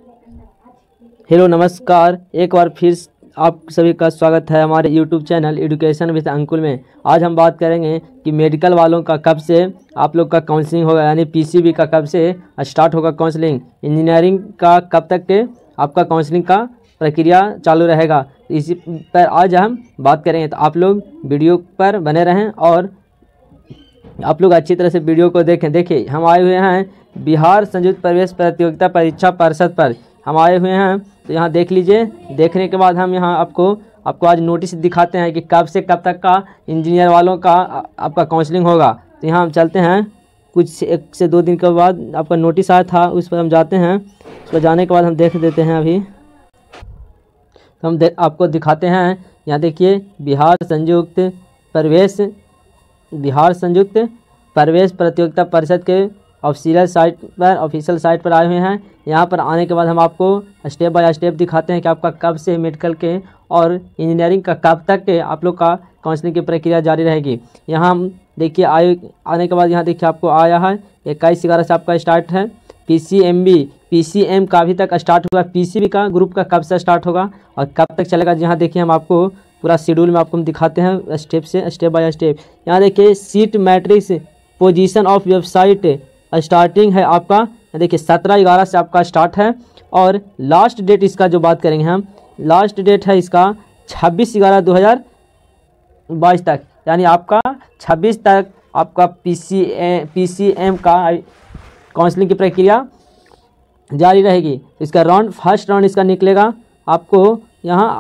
Hello नमस्कार, एक बार फिर आप सभी का स्वागत है हमारे YouTube channel education with Ankul में। आज हम बात करेंगे कि मेडिकल वालों का कब से आप लोग का काउंसलिंग होगा, यानी पीसीबी का कब से स्टार्ट होगा काउंसलिंग, इंजीनियरिंग का कब तक के आपका काउंसलिंग का प्रक्रिया चालू रहेगा। इसी पर आज हम बात करेंगे, तो आप लोग वीडियो पर बने रहें और आप लोग अच्छी तरह से वीडियो को देखें। देखिए, हम आए हुए हैं बिहार संयुक्त प्रवेश प्रतियोगिता परीक्षा परिषद पर हम आए हुए हैं, तो यहाँ देख लीजिए। देखने के बाद हम यहाँ आपको आज नोटिस दिखाते हैं कि कब से कब तक का इंजीनियर वालों का आपका काउंसलिंग होगा। तो यहाँ हम चलते हैं, कुछ 1 से 2 दिन के बाद आपका नोटिस आया था, उस पर हम जाते हैं। उस पर जाने के बाद हम देख देते हैं। अभी तो हम आपको दिखाते हैं। यहाँ देखिए, बिहार संयुक्त प्रवेश प्रतियोगिता परिषद के ऑफिशियल साइट पर आए हुए हैं। यहाँ पर आने के बाद हम आपको स्टेप बाय स्टेप दिखाते हैं कि आपका कब से मेडिकल के और इंजीनियरिंग का कब तक के आप लोग का काउंसलिंग की प्रक्रिया जारी रहेगी। यहाँ हम देखिए आने के बाद यहाँ देखिए आपको आया है 21/11 से आपका स्टार्ट है। पीसीएम का अभी तक स्टार्ट हुआ। पीसीबी का ग्रुप का कब से स्टार्ट होगा और कब तक चलेगा, यहाँ देखिए हम आपको पूरा शेड्यूल में आपको हम दिखाते हैं स्टेप बाय स्टेप। यहाँ देखिए, seat matrix position of website starting है आपका, देखिए 17/11 से आपका स्टार्ट है। और लास्ट डेट इसका जो बात करेंगे हम, लास्ट डेट है इसका 26/11/2022 तक, यानी आपका 26 तक आपका पीसीएम का काउंसलिंग की प्रक्रिया जारी रहेगी। इसका फर्स्ट राउंड इसका निकलेगा आपको यहाँ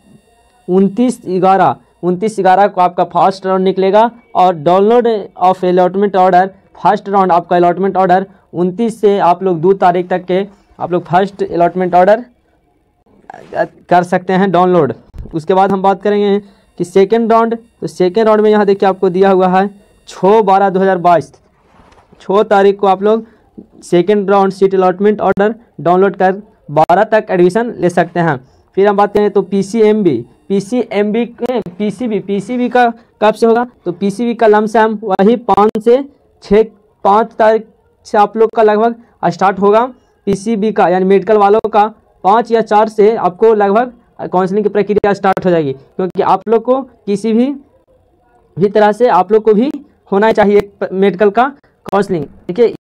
29/11 को आपका फर्स्ट राउंड निकलेगा। और download of allotment order, first round आपका अलॉटमेंट ऑर्डर 29 से आप लोग 2 तारीख तक के आप लोग फर्स्ट अलॉटमेंट ऑर्डर कर सकते हैं डाउनलोड। उसके बाद हम बात करेंगे कि सेकेंड राउंड, तो सेकेंड राउंड में यहाँ देखिए आपको दिया हुआ है 6/12/2022, 6 तारीख को आप लोग second round seat allotment order download कर 12 तक एडमिशन ले सकते हैं। फिर हम बात करें तो पीसीबी का कब से होगा, तो पीसीबी का लमसम वही 5 तारीख से आप लोग का लगभग स्टार्ट होगा। पीसीबी का यानी मेडिकल वालों का 5 या 4 से आपको लगभग काउंसलिंग की प्रक्रिया स्टार्ट हो जाएगी, क्योंकि आप लोग को किसी भी तरह से आप लोग को भी होना चाहिए मेडिकल का काउंसलिंग। देखिए,